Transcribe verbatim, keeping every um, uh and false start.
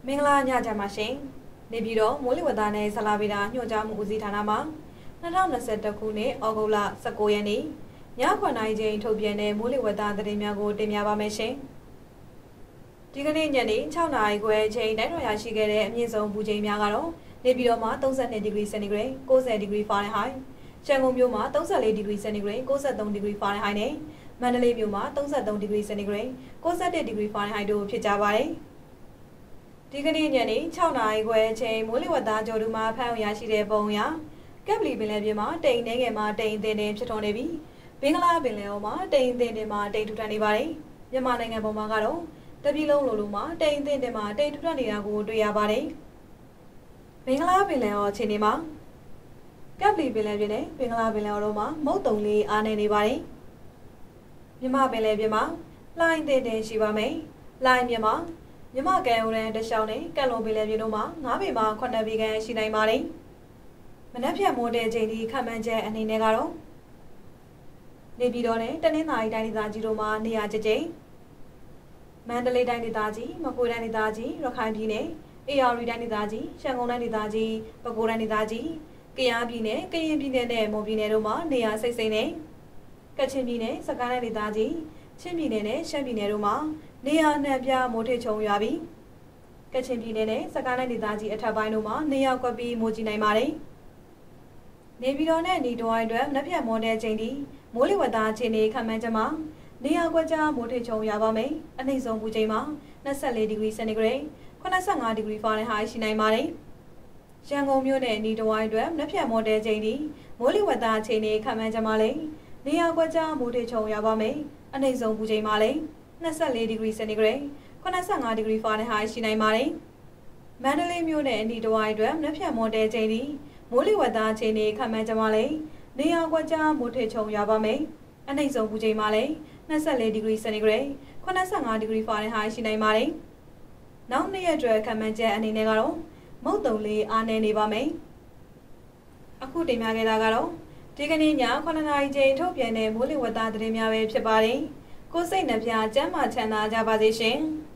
မင်္ဂလာညချမ်းပါရှင်နေပြည်တော်မိုးလေဝသနဲ့ဇလာဗေဒညွှန်ကြားမှုဦးစီးဌာနမှ၂၀၂၁ခုနှစ်ဩဂုတ်လ၁၉ရက်နေ့ညခွန်နိုင်ချိန်ထုတ်ပြန်တဲ့မိုးလေဝသသတင်းများကိုတင်ပြပါမယ်ရှင်ဒီကနေ့ညနေ၆နာရီခွဲချိန်တိုင်းတော်ရရှိခဲ့တဲ့အမြင့်ဆုံးပူချိန်များကတော့နေပြည်တော်မှာ၃၂ဒီဂရီစင်တီဂရိတ်၉၀ဒီဂရီဖာရင်ဟိုက်ရန်ကုန်မြို့မှာ၃၄ဒီဂရီစင်တီဂရိတ်၉၃ဒီဂရီဖာရင်ဟိုက်နဲ့မန္တလေးမြို့မှာ၃၃ဒီဂရီစင်တီဂရိတ်၉၁ဒီဂရီဖာရင်ဟိုက်တို့ဖြစ်ကြပါတယ်ဒီကနေ့ညနေ၆နာရီခွဲချိန်မိုးလေဝသကြိုတူမှာဖမ်းရရှိတဲ့ပုံရကပ်ပလီပင်လယ်ပြင်မှာတိမ်နေငယ်မှာတိမ်အထင်းထင်းဖြစ်ထွန်းနေပြီးဘင်္ဂလားပင်လယ်အော်မှာတိမ်အထင်းထင်းမှာတိမ်ထူထပ်နေပါတယ်မြန်မာနိုင်ငံပေါ်မှာကတော့တပြည်လုံးလိုလိုမှာတိမ်အထင်းထင်းမှာတိမ်ထူထပ်နေတာကိုတွေ့ရပါတယ်ဘင်္ဂလားပင်လယ်အော်အခြေအနေမှာကပ်ပလီပင်လယ်ပြင်နဲ့ဘင်္ဂလားပင်လယ်အော်တို့မှာမုတ်တုံလေးအားနေနေပါတယ်မြန်မာပင်လယ်ပြင်မှာလှိုင်းအထင်းထင်းရှိပါမယ်လှိုင်းမြမှာမြမကံဦးရန်တရှောင်းနဲ့ကံလုံးပင်လယ်ပြင်တို့မှာငါးပေမှာခုနှစ်ပေခန့်ရှိနိုင်ပါတယ်။မနက်ဖြန်မိုးတဲ့ချိန်ဒီခန့်မှန်းချက်အနေနဲ့ကတော့နေပြည်တော်နဲ့တနင်္သာရီတိုင်းဒေသကြီးတို့မှာနေရာကျကျမန္တလေးတိုင်းဒေသကြီးမကွေးတိုင်းဒေသကြီးရခိုင်ပြည်နယ်အေရဝတီတိုင်းဒေသကြီးရှမ်းကုန်းတိုင်းဒေသကြီးပဲခူးတိုင်းဒေသကြီးကယားပြည်နယ်ကရင်ပြည်နယ်နဲ့မွန်ပြည်နယ်တို့မှာနေရာစိတ်စိမ့်နဲ့ကချင်ပြည်နယ်စကိုင်းတိုင်းဒေသကြီးချင်းပြည်နယ်နဲ့ရှမ်းပြည်နယ်တို့မှာနေရာနှံပြမိုးထချုံရွာပြီးကချင်ပြည်နယ်နဲ့စကိုင်းတိုင်းဒေသကြီးအထက်ပိုင်းတို့မှာနေရာကွက်ပြီးမိုးကြီးနိုင်ပါတယ်။နေပြည်တော်နဲ့နေတော်အိုင်အတွက်နက်ဖြန်မိုးတဲ့ချိန်ဒီမိုးလေဝသအခြေအနေခန့်မှန်းချက်မှာနေရာကွက်ကြားမိုးထချုံရွာပါမယ်။အနှိမ့်ဆုံးပူချိန်မှာ၂၄ဒီဂရီစင်တီဂရိတ်၈၅ဒီဂရီဖာရင်ဟိုက်ရှိနိုင်ပါတယ်။ရန်ကုန်မြို့နဲ့နေတော်အိုင်အတွက်နက်ဖြန်မိုးတဲ့ချိန်ဒီမိုးလေဝသအခြေအနေခန့်မှန်းချက်မှာလည်းနေရာကွက်ကြားမိုးထချုံရွာပါမယ်။အနှိမ့်ဆုံးပူချိန်မှာလည်း၂၄ဒီဂရီစင်တီဂရိတ်၈၅ဒီဂရီဖာရင်ဟိုက်ရှိနိုင်ပါတယ်။မန္တလေးမြို့နဲ့အနီးတစ်ဝိုက်အတွက်နက်ဖြန်မွန်တဲချိန်ဒီမိုးလေဝသအခြေအနေခန့်မှန်းကြမှာလည်းနေရာကွက်ကြားမိုးထချုံရွာပါမယ်။အနှိမ့်ဆုံးပူချိန်မှာလည်း၂၄ဒီဂရီစင်တီဂရိတ်၈၅ဒီဂရီဖာရင်ဟိုက်ရှိနိုင်ပါတယ်။နောက်နေ့ရက်အတွက်ခန့်မှန်းချက်အနေနဲ့ကတော့မုတ်တုံလေးအားနည်းနေပါမယ်။အခုတင်ပြခဲ့တာကတော့ဒီကနေ့ညခုနှစ်နာရီချိန်ထုတ်ပြန်တဲ့မိုးလေဝသသတင်းများပဲဖြစ်ပါတယ်။ကိုယ်စိတ်နှပြကျမ်းမာချမ်းသာကြပါစေရှင်။